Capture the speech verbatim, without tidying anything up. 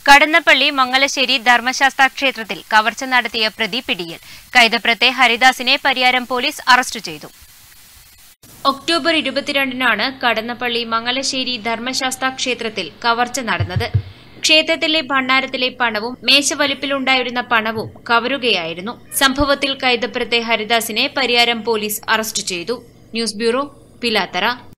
കടന്നപ്പള്ളി മംഗലശ്ശേരി ധർമ്മശാസ്ത്ര ക്ഷേത്രത്തിൽ കവർച്ച നടത്തിയ പ്രതി പിടിയിൽ. കൈതപ്രത്തെ ഹരിദാസിനെ പരിയാരം പോലീസ് അറസ്റ്റ് ചെയ്തു. ഒക്ടോബർ ഇരുപത്തിരണ്ടിനാണ് കടന്നപ്പള്ളി മംഗലശ്ശേരി ധർമ്മശാസ്ത്ര ക്ഷേത്രത്തിൽ കവർച്ച നടന്നത്. ക്ഷേത്രത്തിലെ ഭണ്ഡാരത്തിലെ പണവും മേശവലിപ്പിലുണ്ടായിരുന്ന പണവും കവരുകയായിരുന്നു. സംഭവത്തിൽ കൈതപ്രത്തെ ഹരിദാസിനെ പരിയാരം പോലീസ് അറസ്റ്റ് ചെയ്തു. News bureau, Pilathara.